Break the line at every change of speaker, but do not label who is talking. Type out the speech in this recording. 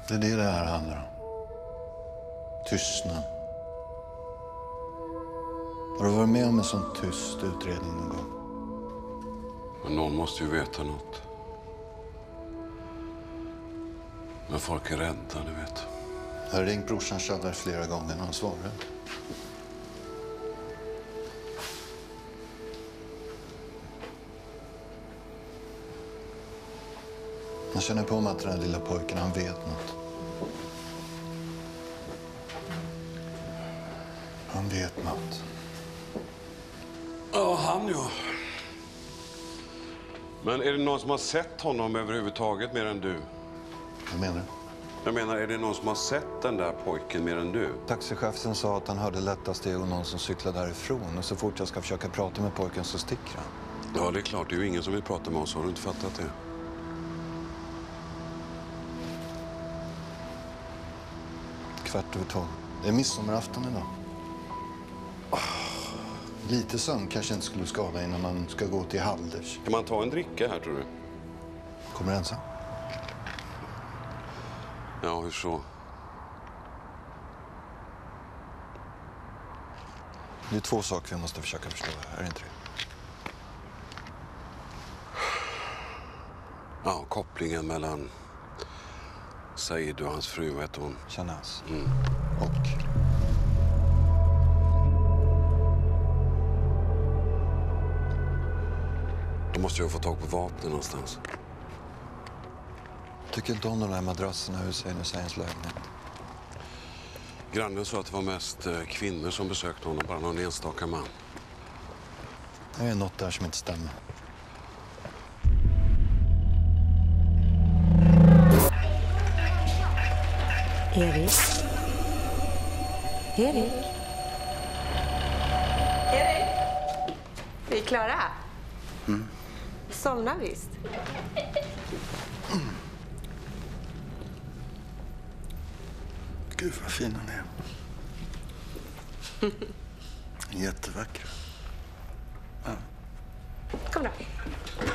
Det är det här handlar om. Tystnad. Har du varit med om en sån tyst utredning någon gång?
Men någon måste ju veta något. Men folk är rädda, du vet.
Jag har ringt brorsan Chadar flera gånger när han svarar. Jag känner på mig att den här lilla pojken, han vet något. Han vet något.
Ja, han ja. Men är det någon som har sett honom överhuvudtaget mer än du?
Vad menar du?
Jag menar, är det någon som har sett den där pojken mer än du?
Taxichefen sa att han hörde lätta steg och någon som cyklade därifrån. Och så fort jag ska försöka prata med pojken så sticker han.
Ja, det är klart. Det är ju ingen som vill prata med oss. Har du inte fattat det?
Kvart över 12. Det är midsommarafton idag. Lite sömn kanske inte skulle skada innan man ska gå till Halders.
Kan man ta en dricka här, tror du?
Kommer du ensam?
Ja, hur så?
Det är två saker vi måste försöka förstå. Är det inte det?
Ja, kopplingen mellan Said och hans fru, vet hon.
Shanaz.
Och? Då måste jag få tag på vapen någonstans.
Tycker inte om de där madrasserna i Hussein Husseins lägenhet.
Grannen sa att det var mest kvinnor som besökte honom, bara någon enstaka man.
Det är något där som inte stämmer.
Erik? Erik?
Erik? Vi är klara. Somnar visst.
Gud vad fin hon är. Jättevacker. Ja.
Kom då.